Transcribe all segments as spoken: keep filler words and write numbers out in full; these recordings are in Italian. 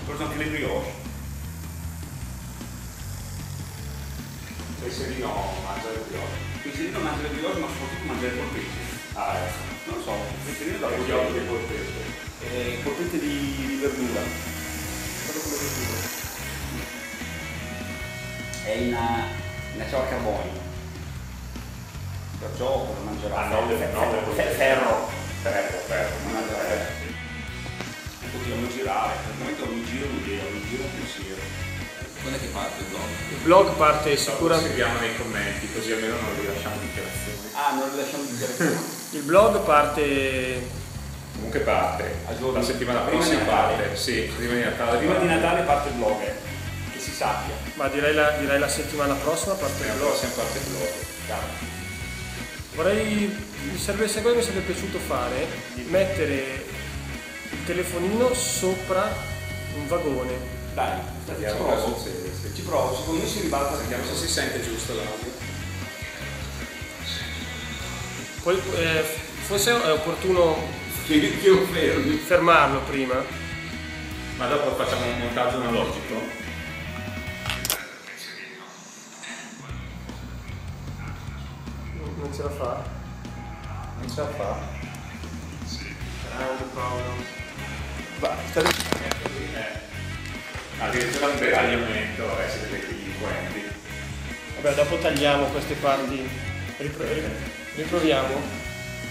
Porto anche le brioche. Penserino mangia le brioche. Penserino mangia le brioche, ma soprattutto mangia le polpette. Ah, ecco. Non lo so, penserino da Gli occhi di polpette. Eh, polpette di, di verdura. Guarda come verdura. È in una ciò a carbonio. Perciò non mangerà. Ah, no, deve, no, deve Fe- ferro. Ferro, ferro. Non mangerà ferro. E continuiamo a girare, praticamente ogni giro un'idea, ogni giro un pensiero. Quando è che parte il blog? Il blog parte Lo sicuramente. seguiamo nei commenti, così almeno non rilasciamo dichiarazioni. Ah, non rilasciamo dichiarazioni. Il blog parte. Comunque parte. A giorni. La settimana Prima prossima di Natale. parte. Sì, prima di Natale. Prima di Natale parte il blog, eh. Che si sappia. Ma direi la, direi la settimana prossima parte il La blog. prossima parte il blog. Chiaro. Vorrei. Mi sarebbe, se cosa mi sarebbe piaciuto fare, mettere il telefonino sopra un vagone. Dai, ci Vediamo provo. cosa succede. Sì. Ci provo, secondo me si ribalta. Vediamo se si sente giusto l'audio. Poi eh, forse è opportuno Che io fermi. fermarlo prima. Ma dopo facciamo un montaggio analogico. Non ce la fa? Non ce la fa. Grande Paolo. Va, sta lì. Eh. Addirittura un deragliamento, eh, siete dei delinquenti. Vabbè, dopo tagliamo queste parti. Ripro- riproviamo.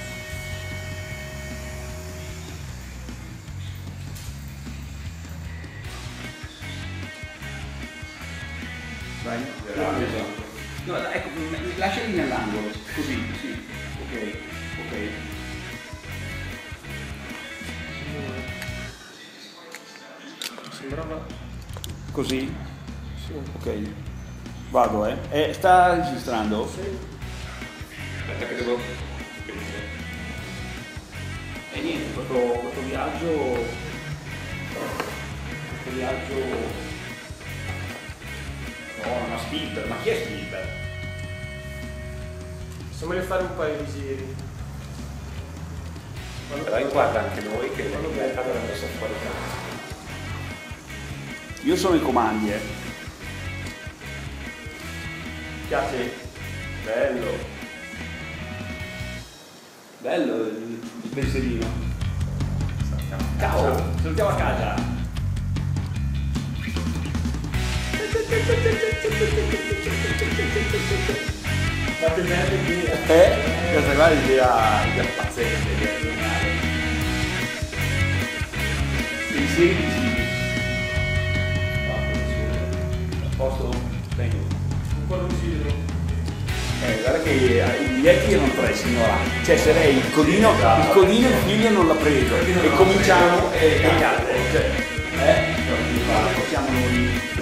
Vai. Esatto. No, ecco, lasciali nell'angolo, così, sì. Ok, ok. Sembrava. Così? Sì. Ok. Vado, eh. eh sta registrando? Aspetta che devo aprire. E niente, questo, questo viaggio. Questo viaggio. No, una Spielberg, ma chi è Spielberg? Possiamo fare un paio di giri. Però inquadra anche noi che la libertà dovrebbe essere fuori casa. Io sono i comandi, eh. Piace? Bello. Bello il, il pensierino. Ciao, salutiamo a casa. Fate bene via. Eh? Questa qua è l'idea idea pazzesca, idea geniale. Pensieri visivi. A posto? Vengo. Un po' di giro. Eh, guarda che i biglietti erano tre signorati. Cioè se lei il codino, il codino il figlio non l'ha preso. E cominciamo e gli altri. Cioè, eh? Possiamo noi.